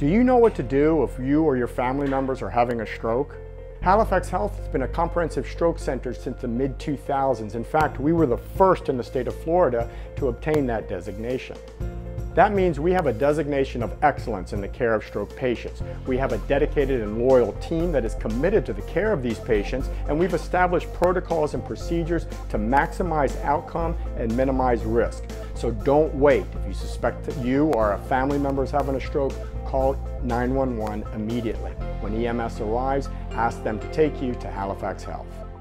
Do you know what to do if you or your family members are having a stroke? Halifax Health has been a comprehensive stroke center since the mid-2000s. In fact, we were the first in the state of Florida to obtain that designation. That means we have a designation of excellence in the care of stroke patients. We have a dedicated and loyal team that is committed to the care of these patients, and we've established protocols and procedures to maximize outcome and minimize risk. So don't wait. If you suspect that you or a family member is having a stroke, call 911 immediately. When EMS arrives, ask them to take you to Halifax Health.